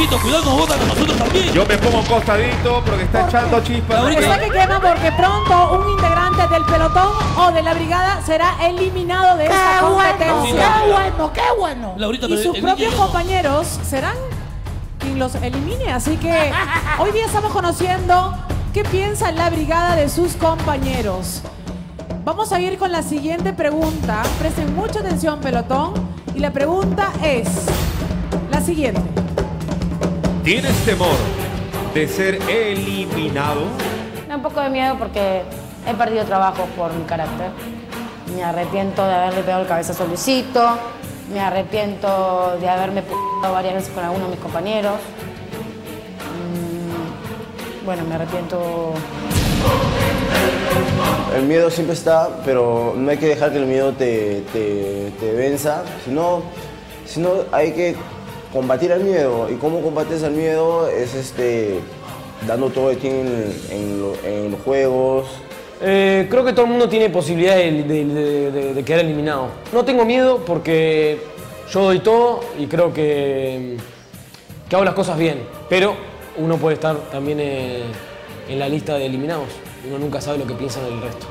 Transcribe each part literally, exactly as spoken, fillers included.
Luisito, cuidado, nos botan a nosotros también. Yo me pongo costadito porque está echando chispas. Está que quema porque pronto un integrante del pelotón o de la brigada será eliminado de esta competencia. Bueno, ¡qué bueno, qué bueno! Laurita, Y sus propios compañeros serán quien los elimine. Así que hoy día estamos conociendo qué piensa la brigada de sus compañeros. Vamos a ir con la siguiente pregunta. Presten mucha atención, pelotón. Y la pregunta es la siguiente. ¿Tienes temor de ser eliminado? Me da un poco de miedo porque he perdido trabajo por mi carácter. Me arrepiento de haberle pegado el cabezazo a Luisito. Me arrepiento de haberme p***ado varias veces con alguno de mis compañeros. Mm, bueno, me arrepiento... El miedo siempre está, pero no hay que dejar que el miedo te, te, te venza. Sino, sino hay que combatir al miedo. ¿Y cómo combates al miedo? Es este, dando todo de ti en, en, lo, en los juegos. Eh, creo que todo el mundo tiene posibilidad de, de, de, de, de quedar eliminado. No tengo miedo porque yo doy todo y creo que, que hago las cosas bien. Pero uno puede estar también eh, en la lista de eliminados. Uno nunca sabe lo que piensan el resto.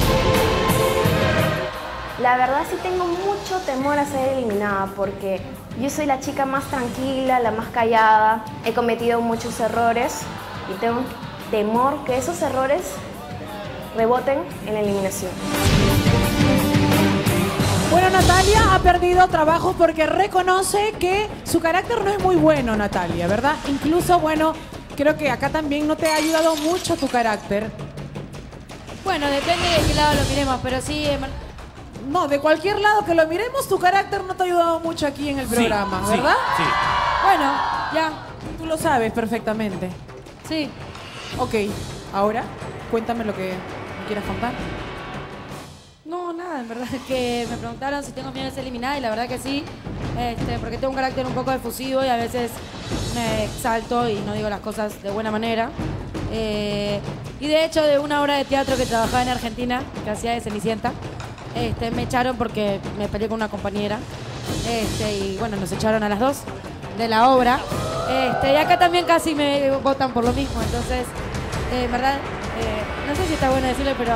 La verdad sí tengo mucho temor a ser eliminada porque yo soy la chica más tranquila, la más callada. He cometido muchos errores y tengo temor que esos errores reboten en la eliminación. Bueno, Natalia ha perdido trabajo porque reconoce que su carácter no es muy bueno, Natalia, ¿verdad? Incluso, bueno, creo que acá también no te ha ayudado mucho tu carácter. Bueno, depende de qué lado lo miremos, pero sí... No, de cualquier lado que lo miremos, tu carácter no te ha ayudado mucho aquí en el programa, sí, ¿verdad? Sí. Bueno, ya, tú lo sabes perfectamente. Sí. Ok, ahora, cuéntame lo que me quieras contar. No, nada, en verdad es que me preguntaron si tengo miedo de ser eliminada y la verdad que sí, este, porque tengo un carácter un poco efusivo y a veces me exalto y no digo las cosas de buena manera. Eh, y de hecho, de una obra de teatro que trabajaba en Argentina, que hacía de Cenicienta, este, me echaron porque me peleé con una compañera. Este, y bueno, nos echaron a las dos de la obra. Este, y acá también casi me votan por lo mismo. Entonces, eh, en verdad, eh, no sé si está bueno decirlo, pero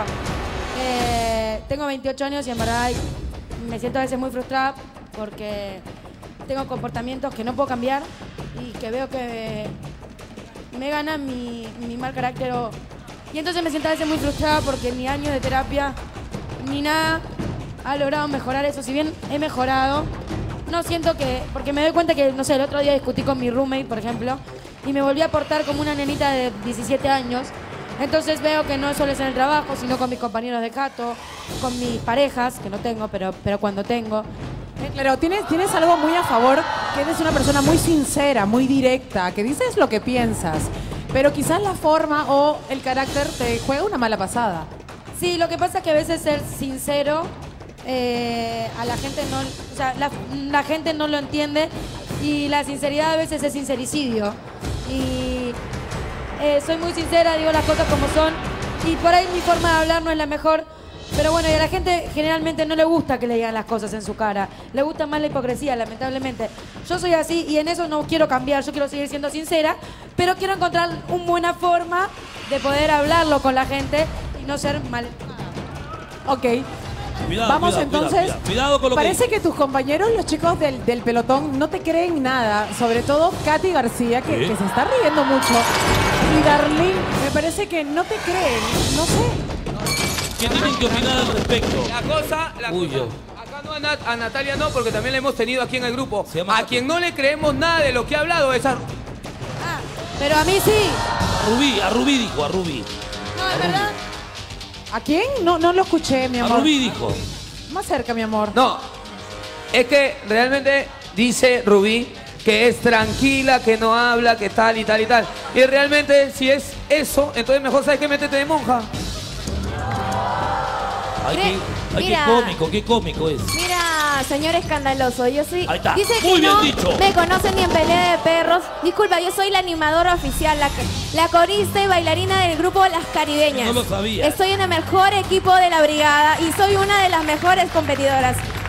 eh, tengo veintiocho años y en verdad me siento a veces muy frustrada porque tengo comportamientos que no puedo cambiar y que veo que me gana mi, mi mal carácter. O, y entonces me siento a veces muy frustrada porque mi año de terapia ni nada ha logrado mejorar eso. Si bien he mejorado, no siento que... Porque me doy cuenta que, no sé, el otro día discutí con mi roommate, por ejemplo, y me volví a portar como una nenita de diecisiete años. Entonces veo que no solo es en el trabajo, sino con mis compañeros de Cato, con mis parejas, que no tengo, pero, pero cuando tengo. Eh, claro, tienes, tienes algo muy a favor, que eres una persona muy sincera, muy directa, que dices lo que piensas, pero quizás la forma o el carácter te juega una mala pasada. Sí, lo que pasa es que a veces ser sincero eh, a la gente no, o sea, la, la gente no lo entiende y la sinceridad a veces es sincericidio. Y eh, soy muy sincera, digo las cosas como son y por ahí mi forma de hablar no es la mejor, pero bueno, y a la gente generalmente no le gusta que le digan las cosas en su cara, le gusta más la hipocresía, lamentablemente. Yo soy así y en eso no quiero cambiar, yo quiero seguir siendo sincera, pero quiero encontrar una buena forma de poder hablarlo con la gente y no ser mal. Ok. Cuidado, Vamos cuidado, entonces. Cuidado, cuidado con lo Parece que... que tus compañeros, los chicos del, del pelotón, no te creen nada. Sobre todo Katy García, que, ¿Eh? que se está riendo mucho. Y Darlene, me parece que no te creen. No sé. ¿Qué tienen que opinar al respecto? La cosa, la Uy, cosa, yo. acá no a, Nat, a Natalia no, porque también la hemos tenido aquí en el grupo. Se llama- A quien no le creemos nada de lo que ha hablado es a... Ah, pero a mí sí. A Rubí, a Rubí dijo, a Rubí. No, es verdad. ¿A quién? No, no lo escuché, mi A amor. Rubí dijo. Más cerca, mi amor. No, es que realmente dice Rubí que es tranquila, que no habla, que tal y tal y tal. Y realmente si es eso, entonces mejor sabes que métete de monja. Ay, Cre- qué, ay, qué mira. cómico, qué cómico es. Mira, señor escandaloso, yo soy... Ahí está, Dice muy que bien no dicho. me conocen ni en pelea de perros. Disculpa, yo soy la animadora oficial, la, la corista y bailarina del grupo Las Caribeñas. No lo sabía. Estoy en el mejor equipo de la brigada y soy una de las mejores competidoras.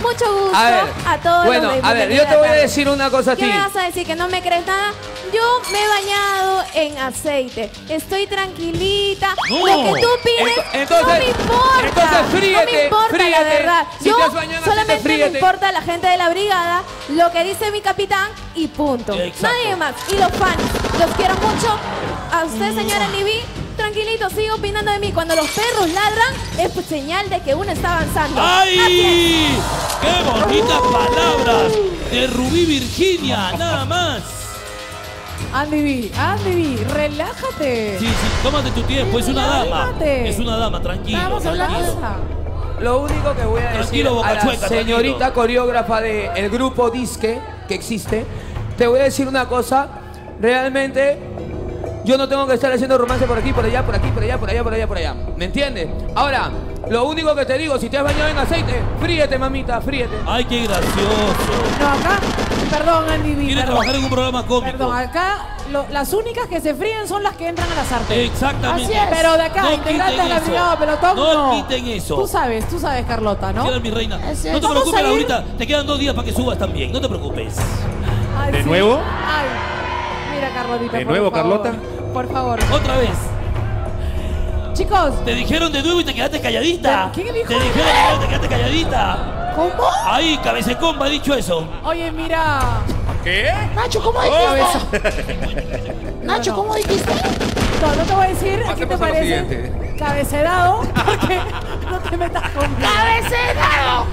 Mucho gusto A ver, a todos bueno, los de a ver, Bienvenida yo te voy a Tarde. decir una cosa a ¿Qué ti. me vas a decir? ¿Que no me crees nada? Yo me he bañado en aceite. Estoy tranquilita. No. Lo que tú pides Ento- entonces- no me importa. entonces no me fríete, importa, la fríete. verdad. Si Yo te has bañado en aceite, solamente me fríete. importa la gente de la brigada, lo que dice mi capitán y punto. Exacto. Nadie más. Y los fans, los quiero mucho. A usted, señora Nivi, tranquilito, sigue opinando de mí. Cuando los perros ladran, es pues señal de que uno está avanzando. ¡Ay! ¡Qué bonitas palabras! De Rubí Virginia, nada más. Andy B, Andy B, relájate. Sí, sí, tómate tu tiempo, es una dama. Relájate. Es una dama, tranquilo, Vamos a hablar. tranquilo. Lo único que voy a decir Tranquilo, Boca a la Chueca, señorita tranquilo. coreógrafa del grupo Disque que existe, te voy a decir una cosa. Realmente, yo no tengo que estar haciendo romance por aquí, por allá, por aquí, por allá, por allá, por allá, por allá. ¿Me entiendes? Ahora, lo único que te digo, si te has bañado en aceite, fríete, mamita, fríete. Ay, qué gracioso. No, acá, perdón, Andy B. Quiere perdón. trabajar en un programa cómico. Perdón, acá lo- las únicas que se fríen son las que entran a las artes. Exactamente. Así es. Pero de acá, No integrantes de quiten la eso. brigada pelotón, No no. quiten eso. Tú sabes, tú sabes, Carlota, ¿no? Queda mi reina. Así No es. te Vamos preocupes, a ir- Laurita. Te quedan dos días para que subas también. No te preocupes. Ay, ¿De sí. nuevo? Ay, mira, Carlotita. ¿De por nuevo, favor. Carlota? Por favor. Otra vez. Chicos. Te dijeron de nuevo y te quedaste calladita. ¿Quién dijo? Te dijeron de nuevo y te quedaste calladita. ¿Cómo? Ahí, cabececomba ha dicho eso. Oye, mira. ¿Qué? Nacho, ¿cómo dijiste? Nacho, ¿cómo dijiste? No, no te voy a decir. ¿Qué te Pasemos a lo parece? siguiente. Cabecedado. Porque no te metas conmigo. ¡Cabecedado!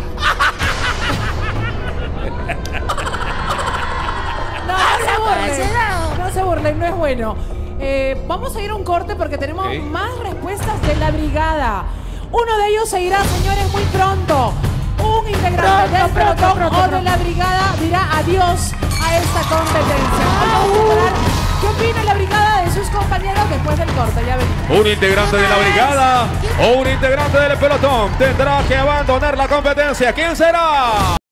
No, no se burlen. Cabecedado. No se burlen, no es bueno. Eh, vamos a ir a un corte porque tenemos Ok. más respuestas de la brigada. Uno de ellos se irá, señores, muy pronto. Un integrante Pronto, del pronto, pelotón pronto, o de pronto. la brigada dirá adiós a esta competencia. Vamos a esperar qué opina la brigada de sus compañeros después del corte. Ya venimos. Un integrante de la brigada o un integrante del pelotón tendrá que abandonar la competencia. ¿Quién será?